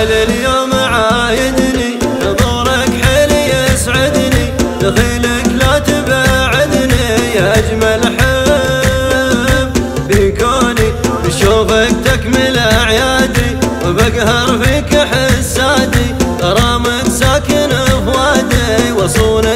تعال اليوم عايدني، حضورك حيل يسعدني، دخيلك لا تبعدني يا أجمل حب في كوني. بشوفك تكمل أعيادي وبقهر فيك حسادي، غرامك ساكن فؤادي وصونك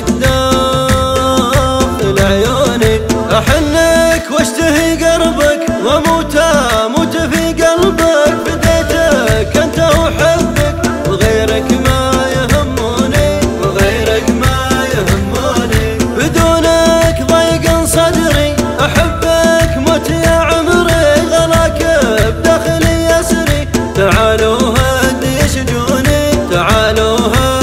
داخل عيوني. أحنك واشتهي قربك واموت في قلبك، فديتك انت وحبك وغيرك ما يهموني، وغيرك ما يهموني. بدونك ضيق صدري، احبك موت يا عمري، غلاك بداخلي يسري. تعالوا هدي يشجوني، تعالوا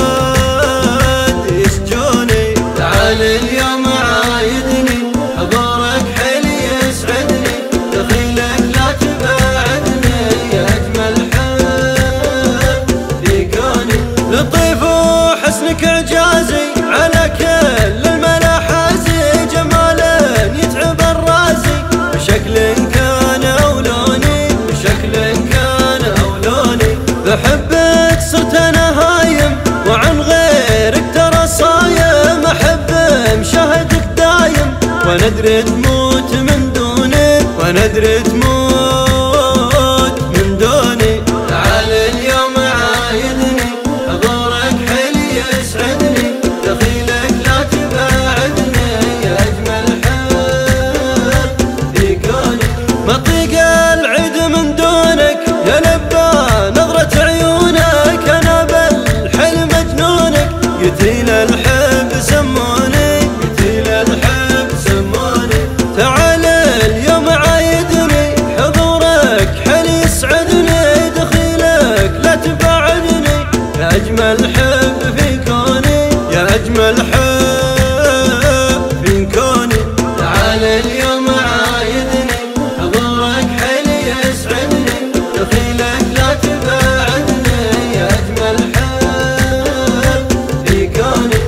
هدي يشجوني. تعال اليوم عايدني، حضورك حيل يسعدني، دخيلك لا تبعدني يا أجمل حب في كوني. لطيف وحسنك إعجازي على كل الملاحازي، جمالا يتعب الرازي بشكل كان أو لوني، بشكل كان أو لوني. بحبك صرت أنا هايم وعن غيرك ترى صايم، أحب مشاهدك دايم وانا ادري تموت من دوني، وانا ادري تموت من دوني. تعال اليوم عايدني، حضورك حيل يسعدني، دخيلك لا تبعدني يا اجمل حب في كوني. مطيق العيد من دونك يا لبى نظرة عيونك، انا بالحلم مجنونك، قتيل الحب سموني، قتيل الحب سموني. تعال اليوم عايدني، حضورك حيل يسعدني، دخيلك لا تبعدني يا أجمل حب في كوني، يا أجمل حب في كوني. تعال اليوم عايدني، حضورك حيل يسعدني، دخيلك لا تبعدني يا أجمل حب في كوني.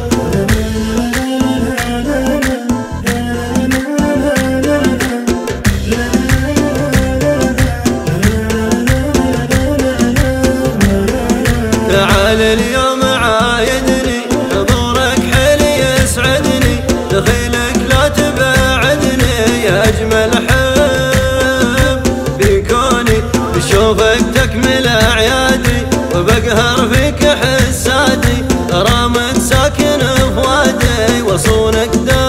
تعال اليوم عايدني، حضورك حيل يسعدني، دخيلك لا تبعدني يا أجمل حب في كوني. بشوفك تكمل أعيادي وبقهر فيك حسادي، غرامك ساكن فؤادي وصونك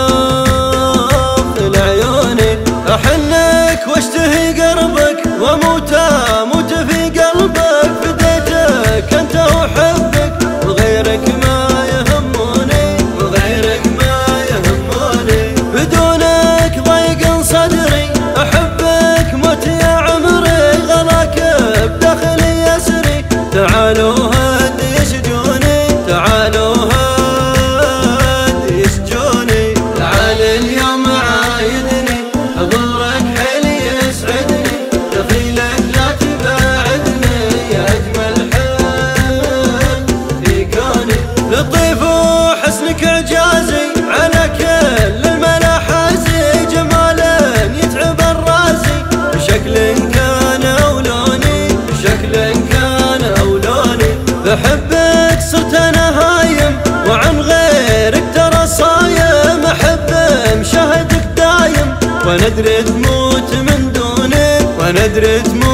داخل عيوني. أحنك واشتهي قربك واموت في قلبك، فديتك انت وحبك وغيرك ما يهموني، وغيرك ما يهموني. بدونك ضيق صدري، احبك موت يا عمري، غلاك بداخلي يسري. تعالوا هدي يشجوني، تعالوا هدي يشجوني. تعال اليوم عايدني، حضورك حيل يسعدني، دخيلك لا تبعدني يا أجمل حب في كوني. لطيف وحسنك إعجازي على كل الملاحازي، جمالا يتعب الرازي بشكل كان أو لوني، بشكل كان أو لوني. بحبك صرت أنا هايم وعن غيرك ترى صايم، أحب مشاهدك دايم وانا ادري تموت من دوني، وانا ادري تموت